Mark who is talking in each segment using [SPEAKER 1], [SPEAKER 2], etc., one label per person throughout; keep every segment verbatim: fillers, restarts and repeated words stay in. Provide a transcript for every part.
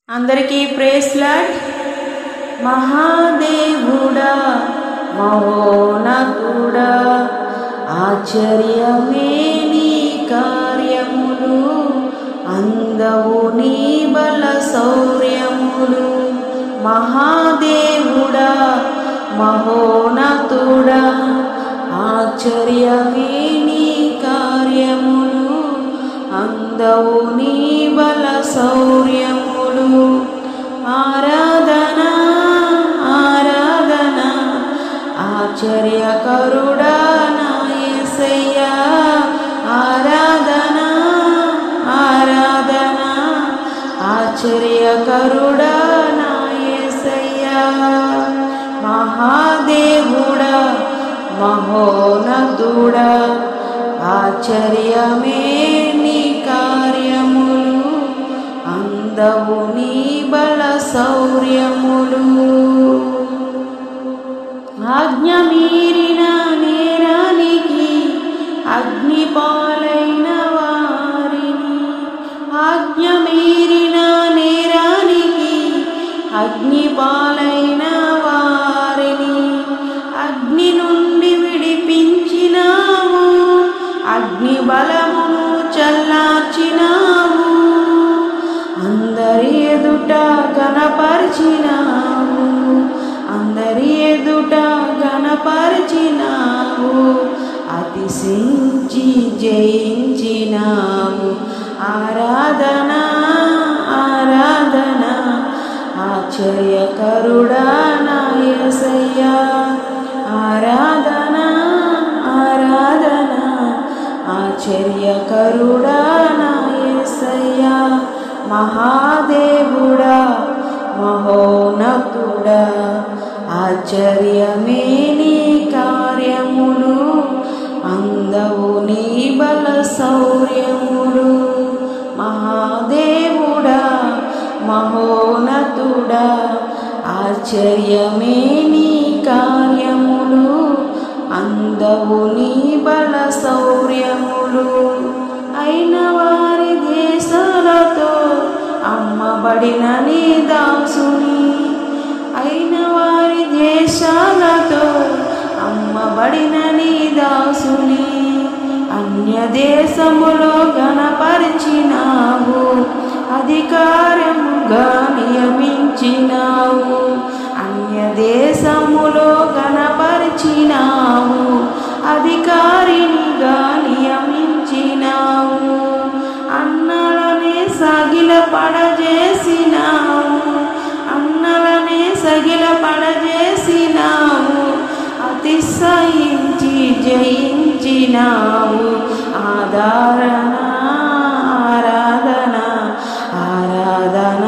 [SPEAKER 1] అందరికీ praise lord. మహాదేవుడా మహోన్నతుడా ఆశ్చర్యమే నీ కార్యములు, అందవు నీ బల శౌర్యములు. మహాదేవుడా మహోన్నతుడా ఆశ్చర్యమే నీ కార్యములు, అందవు నీ బల శౌర్యములు. ఆరాధన ఆరాధన ఆశ్చర్యకరుడా నా యేసయ్యా, ఆరాధన ఆరాధన ఆశ్చర్యకరుడా నా యేసయ్యా. మహాదేవుడా మహోన్నతుడా ఆశ్చర్యమే నీ కార్యములు, అందవు నీ బల శౌర్యములు. ఆజ్ఞ మీరిన నేరానికి అగ్ని పాలైన వారిని, ఆజ్ఞ మీరిన నేరానికి అగ్ని పాలైన వారిని అగ్ని నుండి విడిపించినావు, అగ్ని బలమును చల్లార్చినావు, అందరి ఎదుట గణపరిచినావు, అందరి ఎదుట గణపరిచినావు, అతిశయించి జయించినావు. ఆరాధన ఆరాధన ఆశ్చర్యకరుడా నా యేసయ్యా, ఆరాధన ఆరాధన ఆశ్చర్యకరుడా నా యేసయ్యా. మహాదేవుడా మహోన్నతుడా ఆశ్చర్యమే నీ కార్యములు, అందవు నీ బల శౌర్యములు. మహాదేవుడా మహోన్నతుడా ఆశ్చర్యమే నీ కార్యములు, అందవు నీ బల శౌర్యములు. అయిన వారి దేశాలతో అమ్మబడిన నీ దాసుని, అయిన వారి దేశాలతో అమ్మబడిన నీ దాసుని అన్య దేశములో గణపరిచినావు, అధికారముగా నియమించినావు. అన్య దేశములో గణపరిచినావు, అధికారినిగా నియమించినావు. అన్నలనే సగిల పడజేసినావు, అన్నలనే సగిల పడజేసినావు, అతిశయించి జయించినావు. ఆధారణ ఆరాధన ఆరాధన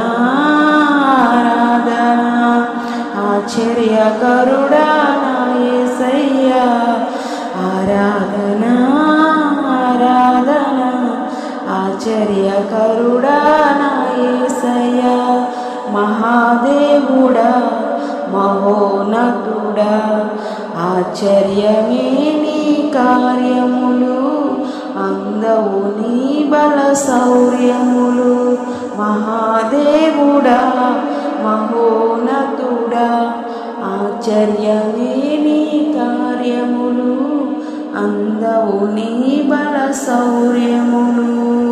[SPEAKER 1] ఆరాధన ఆశ్చర్యకరుడా నా యేసయ్యా, ఆరాధన ఆరాధన ఆశ్చర్యకరుడా నా యేసయ్యా. మహాదేవుడా మహోన్నతుడా ఆశ్చర్యమే నీ కార్యములు, అందవు నీ బల శౌర్యములు. మహాదేవుడా మహోన్నతుడా ఆశ్చర్యమే నీ కార్యములు, అందవు నీ బల శౌర్యములు.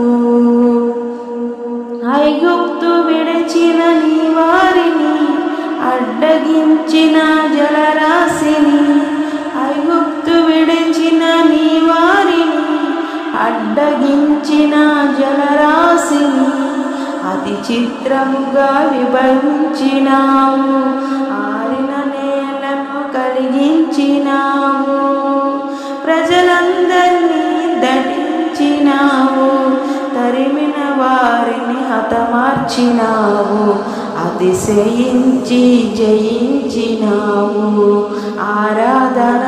[SPEAKER 1] ఐగుప్తు విడిచిన నీ వారిని అడ్డగించిన జలరాశిని, ఐగుప్తు విడిచిన నీ వారిని అడ్డగించిన జలరాశిని అతి చిత్రముగా విభజించినావు, ఆరిన నేలను కలిగించినావు, ప్రజలందరినీ దటించినావు, తరిమిన వారిని హతమార్చినావు, అతిశయించి జయించినావు. ఆరాధన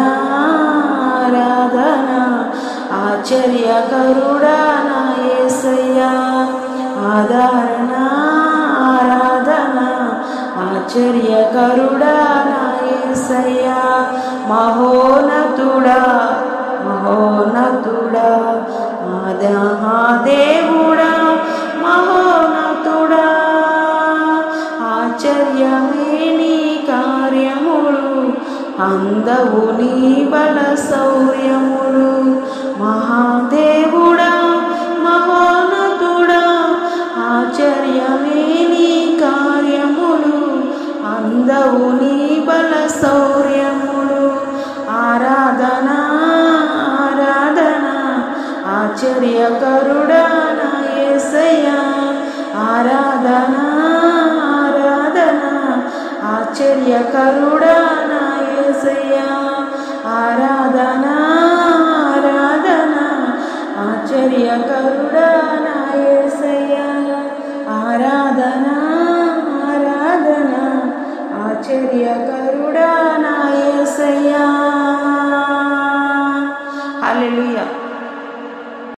[SPEAKER 1] ఆరాధన ఆశ్చర్యకరుడా నా యేసయ్యా, ఆధారణ ఆరాధన ఆశ్చర్యకరుడా నా యేసయ్యా. మహోన్నతుడా మహోన్నతుడా మహాదేవుడా మహోన్నతుడా ఆశ్చర్యమే నీ కార్యములు, అందవు నీ బల శౌర్యములు. మహాదేవుడా మహోన్నతుడా, ఆశ్చర్యమే నీ కార్యములు, అందవు నీ బల శౌర్యములు. ఆరాధన ఆరాధన ఆశ్చర్యకరుడా నా యేసయ్యా, ఆరాధన ఆరాధన ఆశ్చర్యకరుడా నా యేసయ్యా, ఆరాధన ఆరాధన ఆశ్చర్యకరుడా నా యేసయ్యా, ఆరాధన ఆరాధన ఆశ్చర్యకరుడా నా యేసయ్యా.